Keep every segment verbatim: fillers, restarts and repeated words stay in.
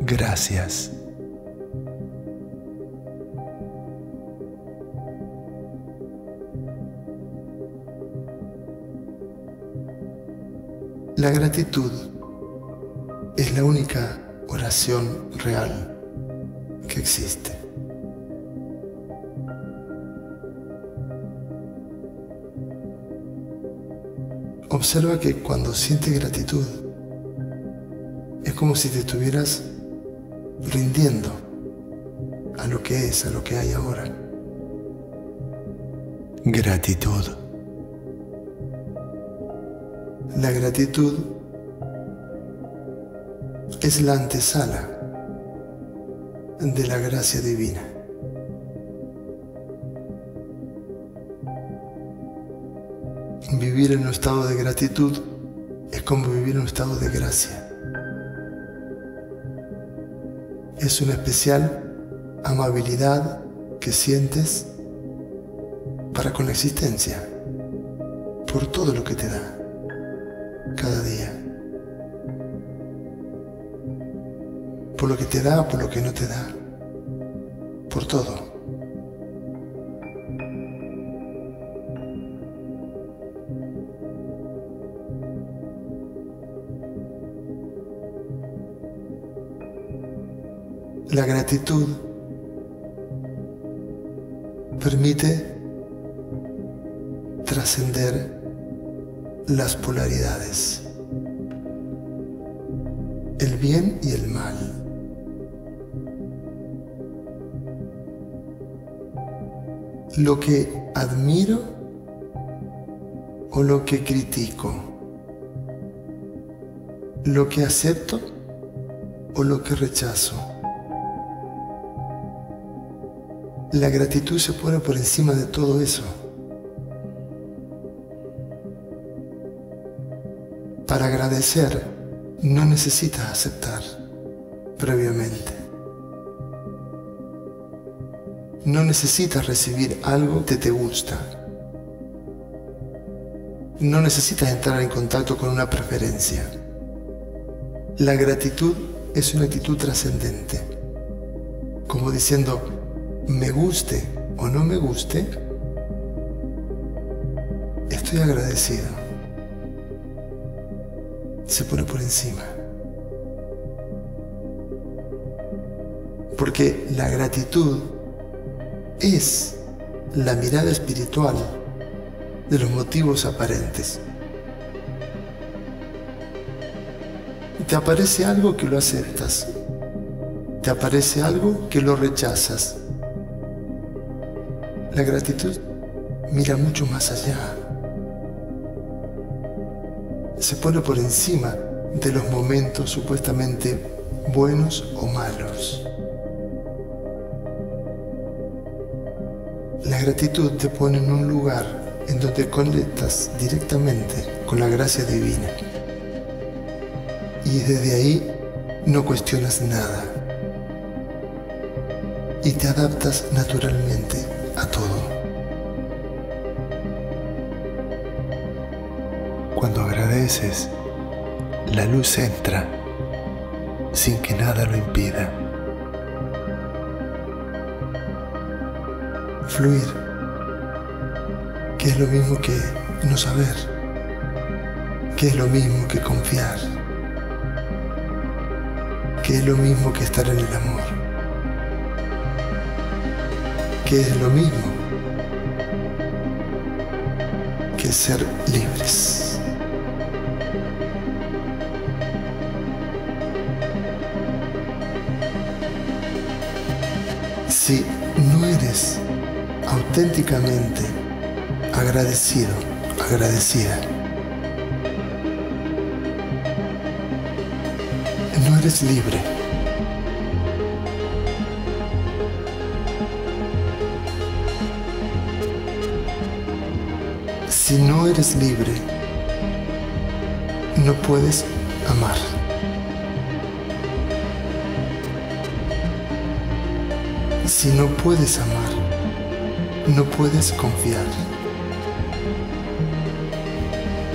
Gracias. La gratitud es la única oración real que existe. Observa que cuando sientes gratitud es como si te estuvieras rindiendo a lo que es, a lo que hay ahora. Gratitud. La gratitud es la antesala de la gracia divina. Vivir en un estado de gratitud es como vivir en un estado de gracia. Es una especial amabilidad que sientes para con la existencia, por todo lo que te da cada día, por lo que te da, por lo que no te da, por todo. La gratitud permite trascender las polaridades, el bien y el mal. Lo que admiro o lo que critico, lo que acepto o lo que rechazo. La gratitud se pone por encima de todo eso. Para agradecer no necesitas aceptar previamente. No necesitas recibir algo que te gusta. No necesitas entrar en contacto con una preferencia. La gratitud es una actitud trascendente, como diciendo, me guste o no me guste, estoy agradecido. Se pone por encima. Porque la gratitud es la mirada espiritual de los motivos aparentes. Te aparece algo que lo aceptas. Te aparece algo que lo rechazas. La gratitud mira mucho más allá. Se pone por encima de los momentos supuestamente buenos o malos. La gratitud te pone en un lugar en donde conectas directamente con la gracia divina. Y desde ahí no cuestionas nada. Y te adaptas naturalmente a todo. Cuando agradeces, la luz entra sin que nada lo impida. Fluir, que es lo mismo que no saber, que es lo mismo que confiar, que es lo mismo que estar en el amor, que es lo mismo que ser libres. Si no eres auténticamente agradecido, agradecida, no eres libre. Si no eres libre, no puedes amar. Si no puedes amar, no puedes confiar.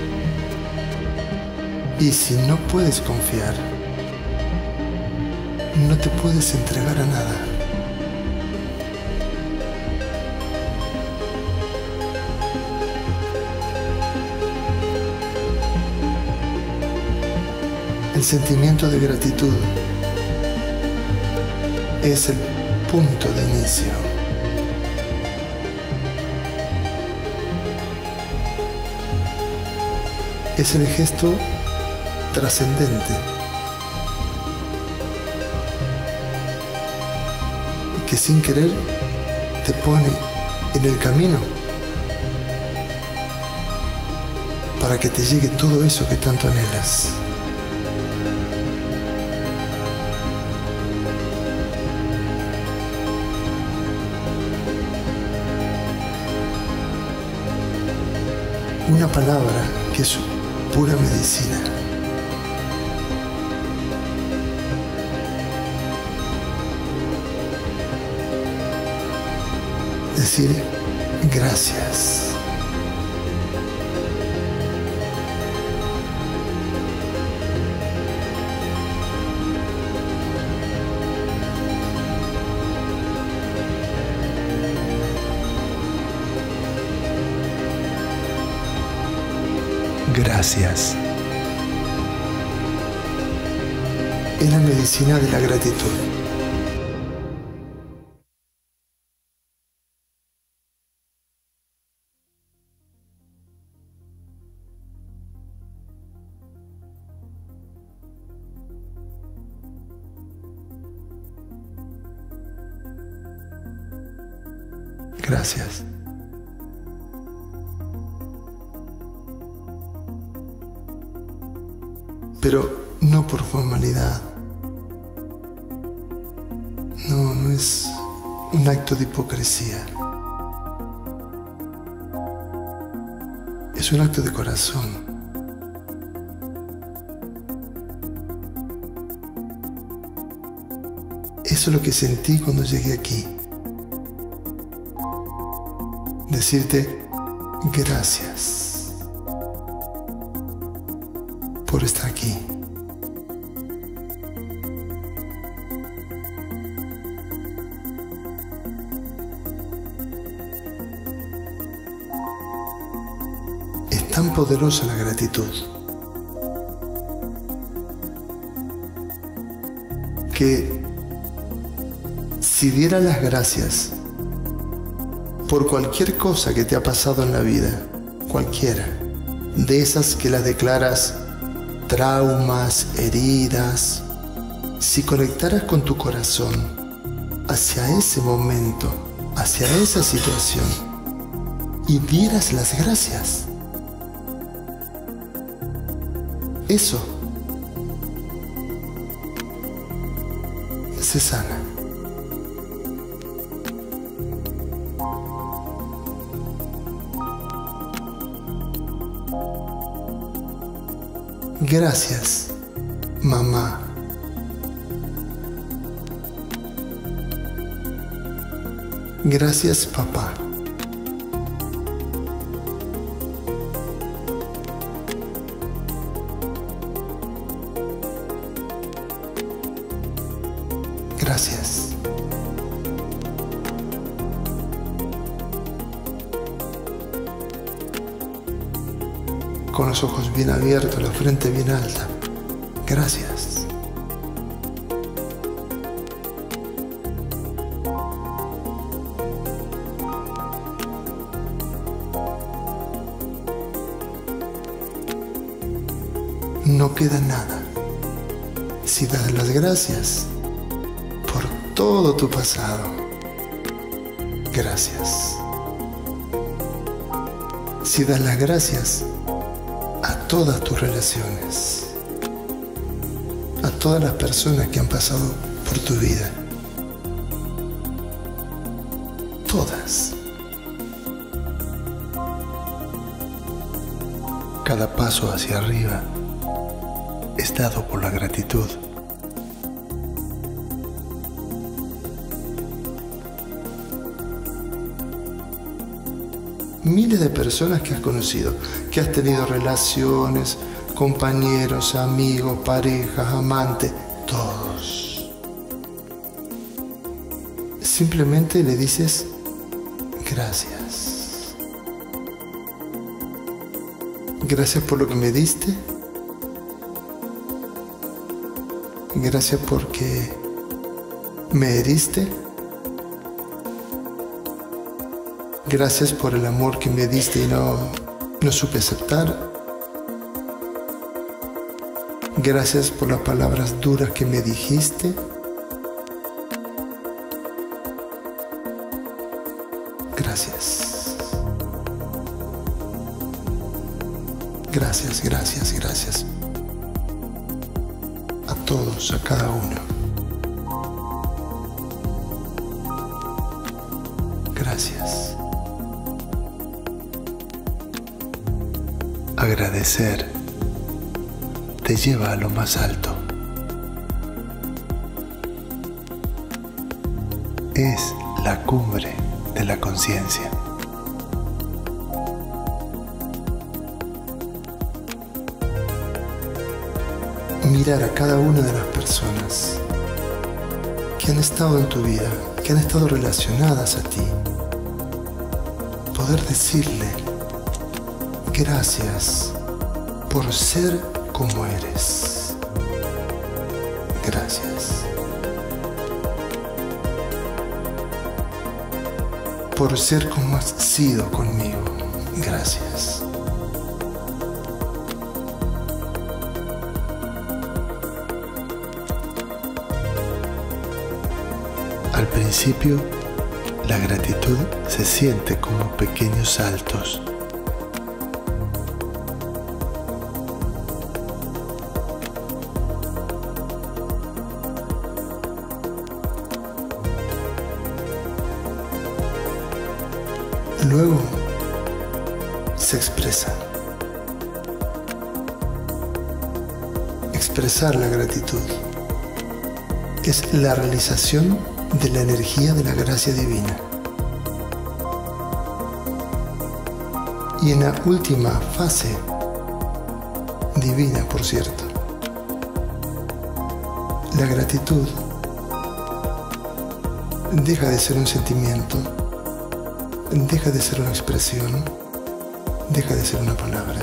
Y si no puedes confiar, no te puedes entregar a nada. El sentimiento de gratitud es el punto de inicio. Es el gesto trascendente que sin querer te pone en el camino para que te llegue todo eso que tanto anhelas. Una palabra que es pura medicina. Decir gracias. Gracias. Es la medicina de la gratitud. Gracias. Pero no por formalidad. No, no es un acto de hipocresía. Es un acto de corazón. Eso es lo que sentí cuando llegué aquí. Decirte gracias por estar aquí. Es tan poderosa la gratitud que si dieras las gracias por cualquier cosa que te ha pasado en la vida, cualquiera, de esas que las declaras traumas, heridas, si conectaras con tu corazón hacia ese momento, hacia esa situación, y dieras las gracias, eso se sana. Gracias, mamá. Gracias, papá. Gracias. Con los ojos bien abiertos, la frente bien alta. Gracias. No queda nada si das las gracias por todo tu pasado. Gracias. Si das las gracias a todas tus relaciones, a todas las personas que han pasado por tu vida, todas. Cada paso hacia arriba es dado por la gratitud. Miles de personas que has conocido, que has tenido relaciones, compañeros, amigos, parejas, amantes, todos. simplemente le dices gracias. Gracias por lo que me diste. Gracias porque me heriste. Gracias por el amor que me diste y no, no supe aceptar. Gracias por las palabras duras que me dijiste. Gracias. Gracias, gracias, gracias. A todos, a cada uno. Gracias. Agradecer te lleva a lo más alto. Es la cumbre de la conciencia. Mirar a cada una de las personas que han estado en tu vida, que han estado relacionadas a ti. Poder decirle gracias por ser como eres. Gracias. Por ser como has sido conmigo. Gracias. Al principio, la gratitud se siente como pequeños saltos. Luego se expresa. Expresar la gratitud es la realización de la energía de la gracia divina. Y en la última fase, divina por cierto, la gratitud deja de ser un sentimiento, deja de ser una expresión, deja de ser una palabra.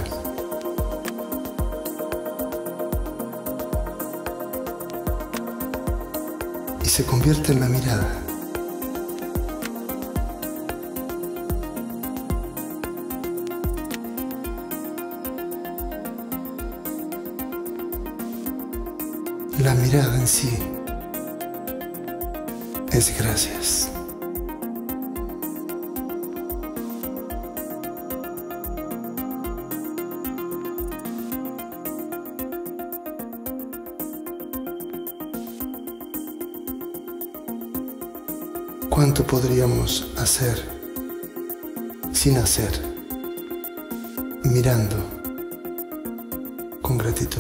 Y se convierte en la mirada. La mirada en sí es gracias. ¿Cuánto podríamos hacer sin hacer, mirando con gratitud?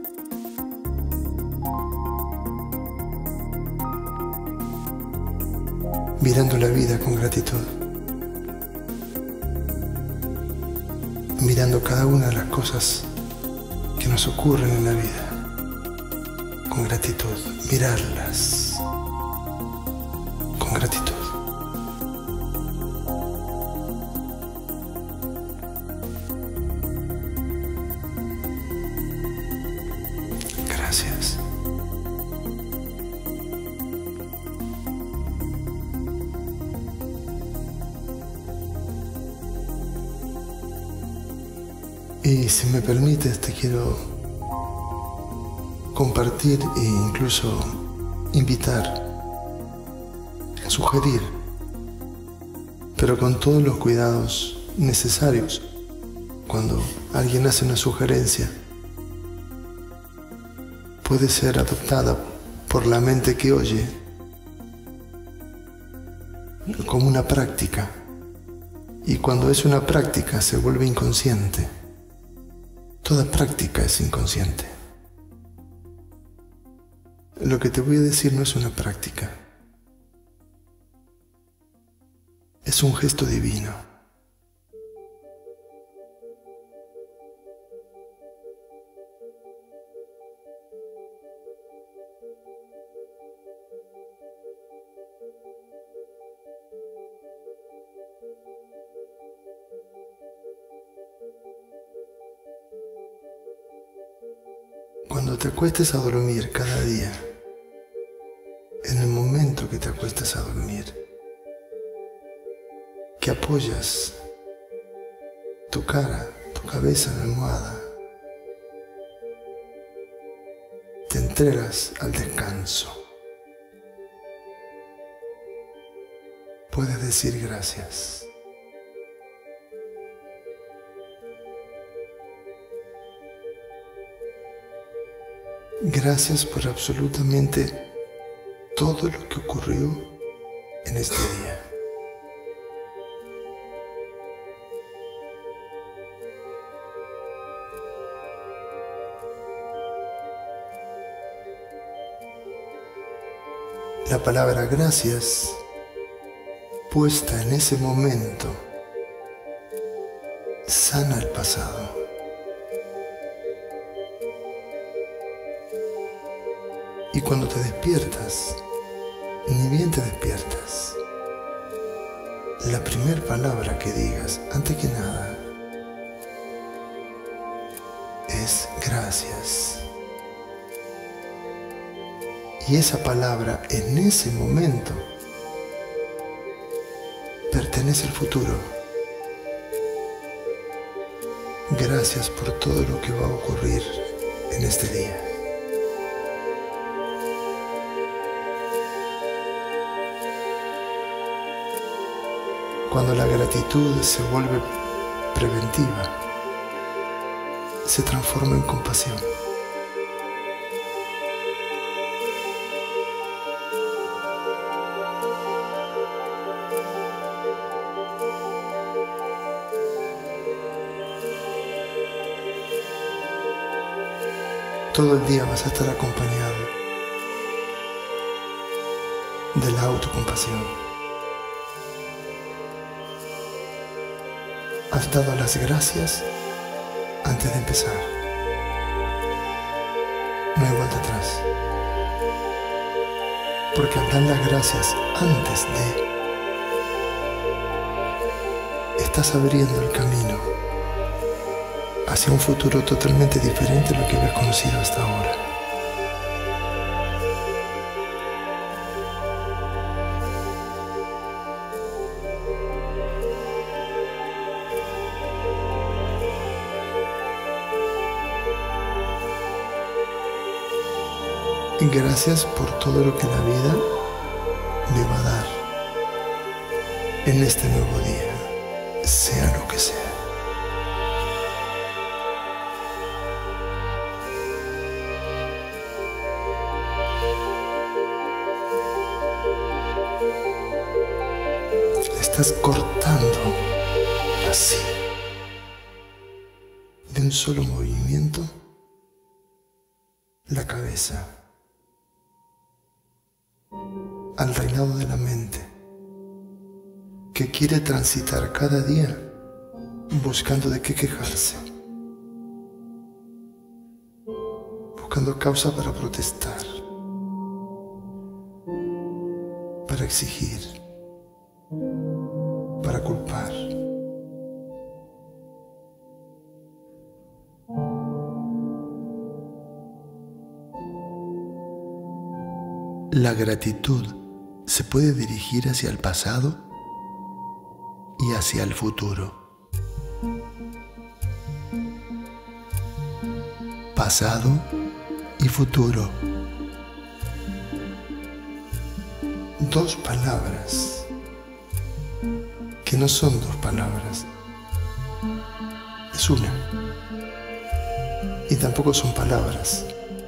Mirando la vida con gratitud. Mirando cada una de las cosas que nos ocurren en la vida con gratitud. Mirarlas con gratitud. Gracias. Y si me permites, te quiero compartir e incluso invitar, sugerir, pero con todos los cuidados necesarios cuando alguien hace una sugerencia. Puede ser adoptada por la mente que oye como una práctica, y cuando es una práctica se vuelve inconsciente. Toda práctica es inconsciente. Lo que te voy a decir no es una práctica. Es un gesto divino. cuando te acuestes a dormir cada día, en el momento que te acuestas a dormir, que apoyas tu cara, tu cabeza en la almohada, te entregas al descanso. Puedes decir gracias. Gracias por absolutamente todo lo que ocurrió en este día. La palabra gracias, puesta en ese momento, sana el pasado. Y cuando te despiertas, ni bien te despiertas, la primera palabra que digas, antes que nada, es gracias. Y esa palabra en ese momento pertenece al futuro. Gracias por todo lo que va a ocurrir en este día. Cuando la gratitud se vuelve preventiva, se transforma en compasión. Todo el día vas a estar acompañado de la autocompasión. Has dado las gracias antes de empezar. No hay vuelta atrás. Porque al dar las gracias antes de, estás abriendo el camino hacia un futuro totalmente diferente a lo que habías conocido hasta ahora. Gracias por todo lo que la vida me va a dar en este nuevo día, sea lo que sea. Estás cortando así, de un solo movimiento, la cabeza al reinado de la mente, que quiere transitar cada día buscando de qué quejarse, buscando causa para protestar, para exigir, para culpar. La gratitud se puede dirigir hacia el pasado y hacia el futuro. Pasado y futuro. Dos palabras que no son dos palabras. Es una. Y tampoco son palabras.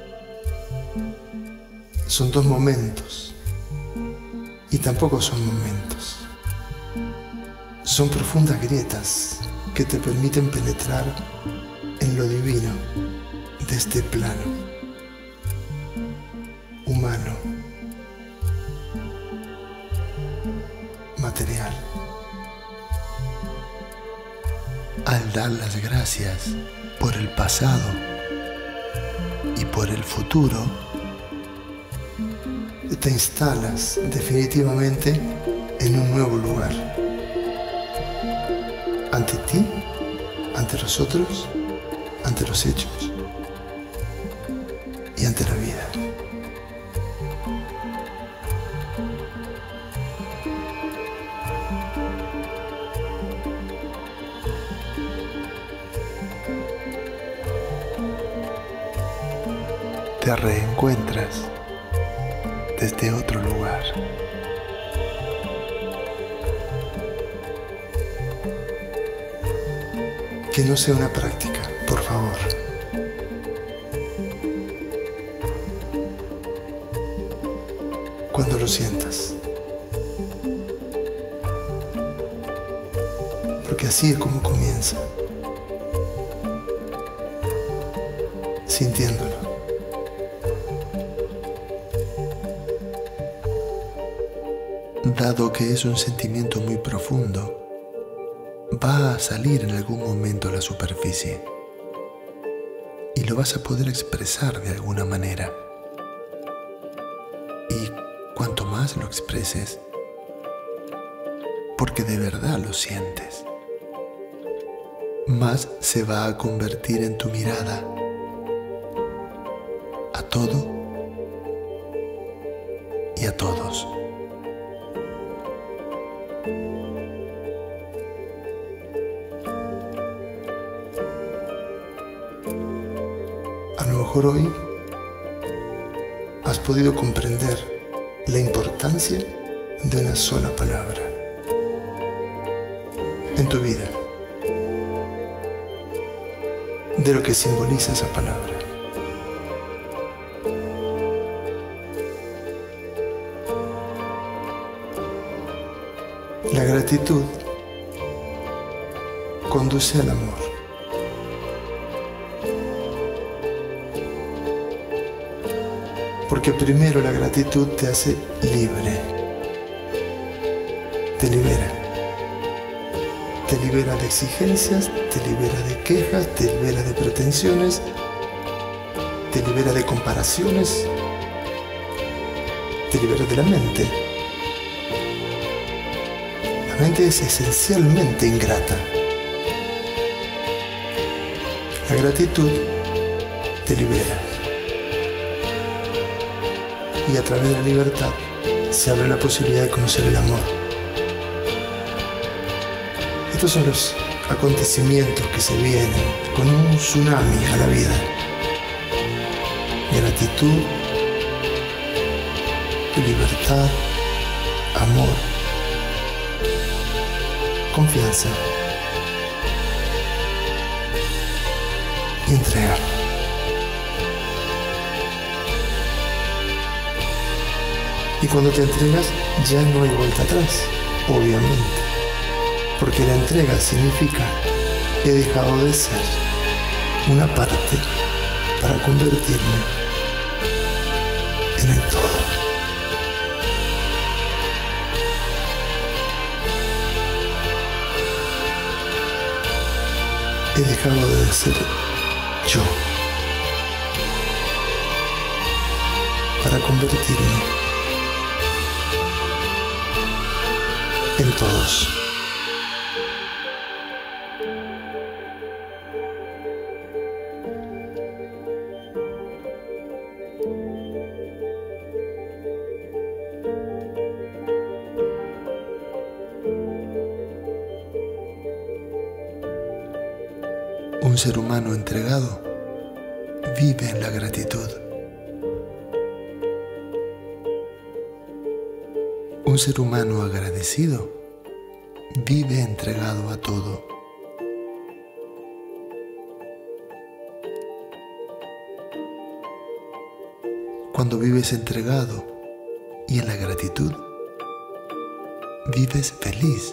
Son dos momentos. Y tampoco son momentos. Son profundas grietas que te permiten penetrar en lo divino de este plano humano, material. Al dar las gracias por el pasado y por el futuro, te instalas definitivamente en un nuevo lugar. Ante ti, ante los otros, ante los hechos. siente la vida. Te reencuentras desde otro lugar. Que no sea una práctica, por favor. Cuando lo sientas. Porque así es como comienza. Sintiéndolo. Dado que es un sentimiento muy profundo, va a salir en algún momento a la superficie y lo vas a poder expresar de alguna manera. Y cuanto más lo expreses, porque de verdad lo sientes, más se va a convertir en tu mirada a todo y a todos. A lo mejor hoy has podido comprender la importancia de una sola palabra en tu vida, de lo que simboliza esa palabra. La gratitud conduce al amor. Porque primero la gratitud te hace libre, te libera, te libera de exigencias, te libera de quejas, te libera de pretensiones, te libera de comparaciones, te libera de la mente. La mente es esencialmente ingrata. La gratitud te libera. Y a través de la libertad se abre la posibilidad de conocer el amor. Estos son los acontecimientos que se vienen con un tsunami a la vida. Gratitud, libertad, amor, confianza y entrega. Y cuando te entregas, ya no hay vuelta atrás, obviamente. Porque la entrega significa he dejado de ser una parte para convertirme en el todo. He dejado de ser yo para convertirme en todos. Un ser humano entregado vive en la gratitud. Un ser humano agradecido vive entregado a todo. Cuando vives entregado y en la gratitud, vives feliz.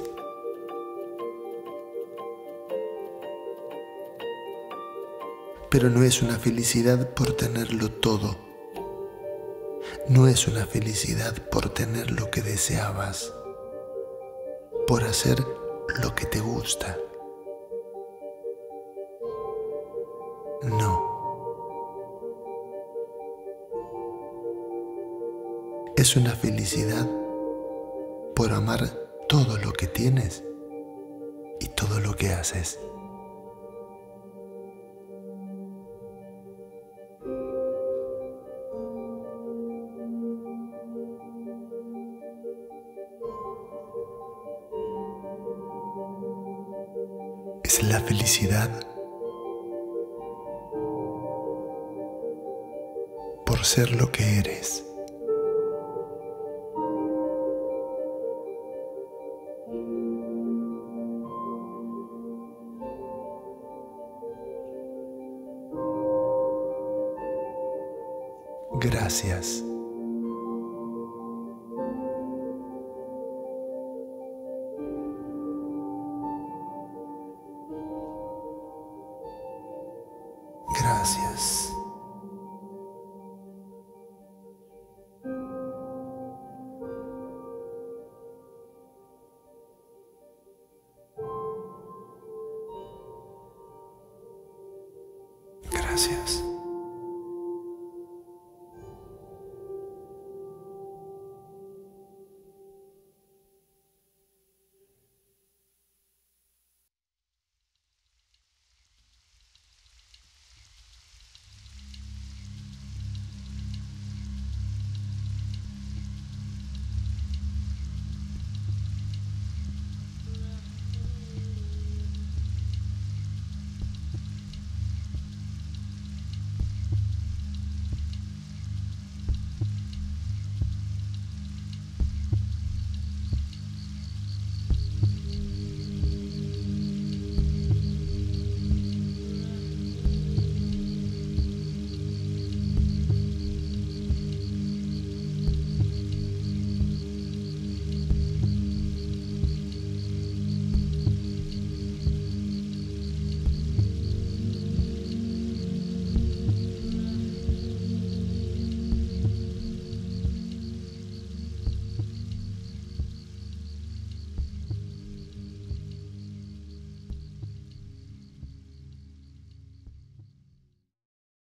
Pero no es una felicidad por tenerlo todo. No es una felicidad por tener lo que deseabas, por hacer lo que te gusta. No. Es una felicidad por amar todo lo que tienes y todo lo que haces. es la felicidad por ser lo que eres. Gracias. Gracias. Gracias.